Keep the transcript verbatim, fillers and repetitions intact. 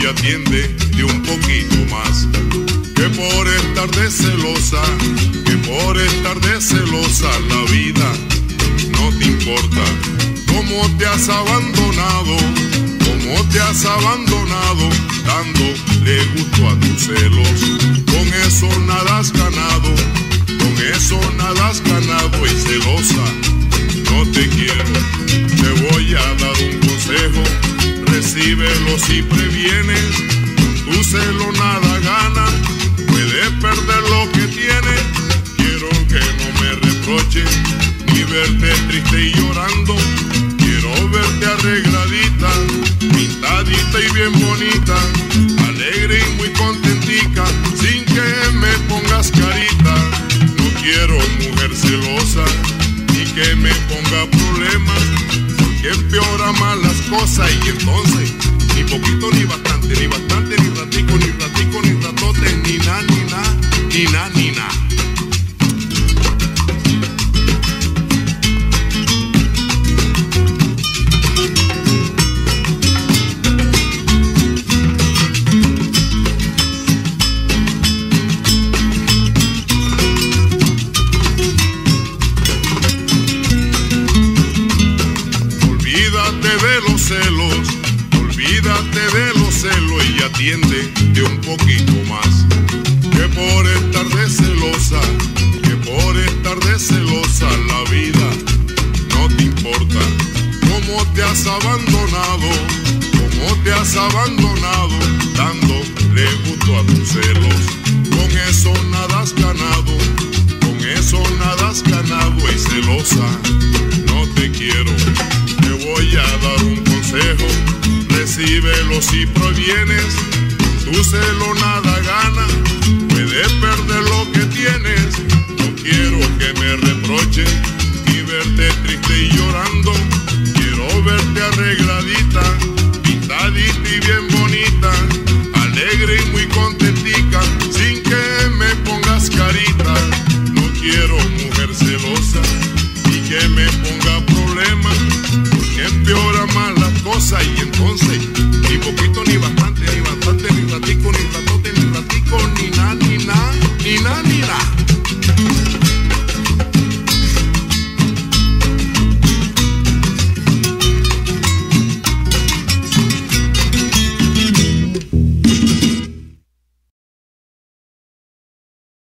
atiende de un poquito más. Que por estar de celosa, que por estar de celosa la vida no te importa. Cómo te has abandonado, cómo te has abandonado, dándole gusto a tus celos. Con eso nada has ganado, con eso nada has ganado y celosa no te quiero. Te voy a dar un consejo, recíbelo si previenes. Con tu celo nada gana, puedes perder lo que tienes. Quiero que no me reproches, ni verte triste y llorando. Quiero verte arregladita, pintadita y bien bonita, alegre y muy contentica, sin que me pongas carita. No quiero mujer celosa, ni que me ponga problemas, porque empeora más las cosas. Y entonces, ni poquito ni bastante, ni bastante, ni ratico, ni ratico, ni ratote, ni na, ni na, ni na, ni na. De los celos, olvídate de los celos y atiende de un poquito más. Que por estar de celosa, que por estar de celosa la vida no te importa. Cómo te has abandonado, cómo te has abandonado, dándole gusto a tus celos. Con eso nada has ganado, con eso nada has ganado y celosa no te quiero. Te voy a dar un consejo, recíbelo si provienes. Tu celo nada